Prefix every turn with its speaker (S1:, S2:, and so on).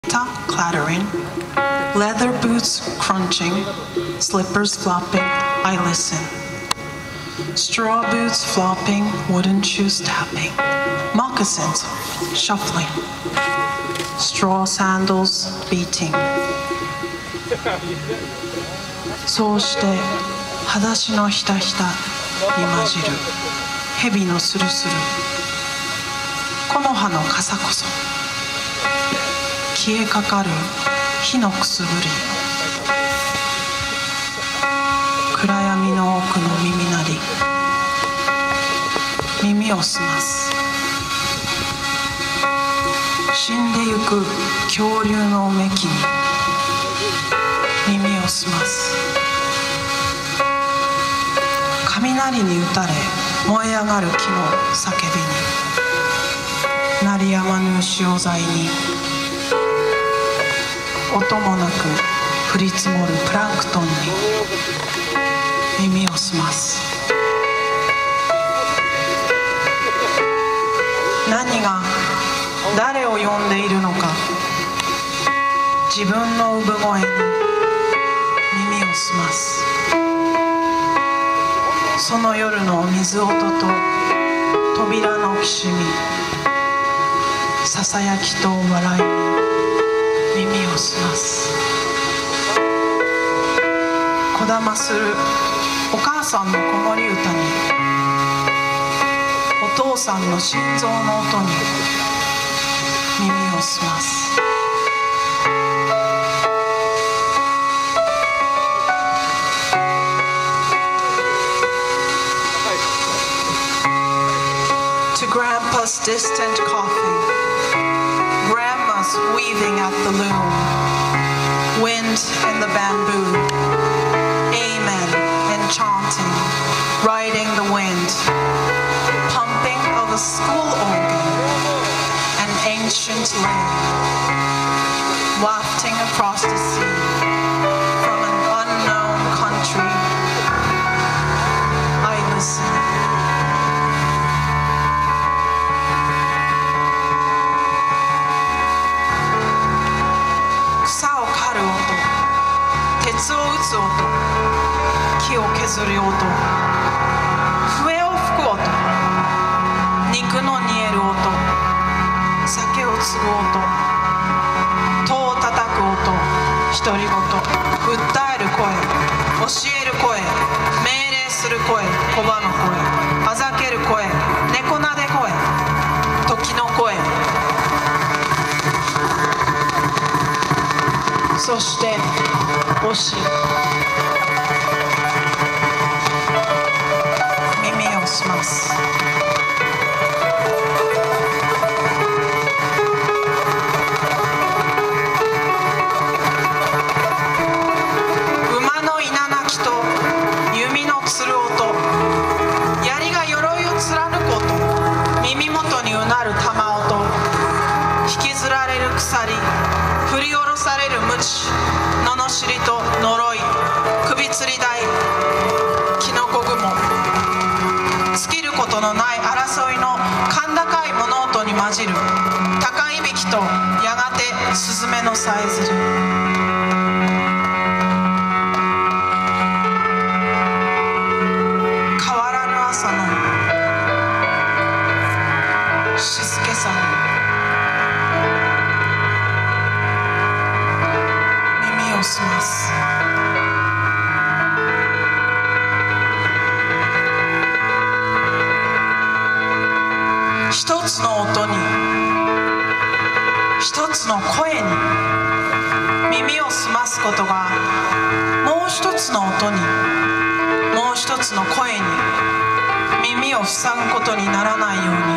S1: clattering, leather boots crunching, slippers flopping, I listen. Straw boots flopping, wooden shoes tapping, moccasins shuffling, straw sandals beating. そうして裸足のひたひたに混じる蛇のスルスル、木の葉の傘こそ消えかかる火のくすぶり、暗闇の奥の耳鳴り、耳を澄ます。死んでゆく恐竜のうめきに耳を澄ます。雷に打たれ燃え上がる木の叫びに、鳴りやまぬ潮剤に、音もなく降り積もるプランクトンに耳を澄ます。何が誰を呼んでいるのか、自分の産声に耳を澄ます。その夜の水音と扉のきしみ、ささやきと笑いに耳を澄ます。こだまするお母さんの子守歌に、お父さんの心臓の音に耳を澄ます。To Grandpa's distant coughing, Grandma's weaving at the loom, wind in the bamboo, amen and chanting, riding the wind, pumping of a school organ, an ancient lay, wafting across the sea from an unknown country. I listen.草を刈る音、鉄を打つ音、木を削る音、笛を吹く音、肉の煮える音、酒を継ぐ音、戸を叩く音、独り言、訴える声、教える声、命令する声、小葉の声、あざける声、猫なで声、時の声、そして推し、耳を澄ます。馬の稲鳴きと弓のつる音、槍が鎧を貫く音、耳元にうなる玉音、引きずられる鎖、振り下ろされる鞭、罵りと呪い、首吊り台、キノコ雲、尽きることのない争いの甲高い物音に混じる高いびきとやがてスズメのさえずり。変わらぬ朝の静けさに耳を澄ます。一つの音に、一つの声に耳を澄ますことが、もう一つの音に、もう一つの声に耳を塞ぐことにならないように、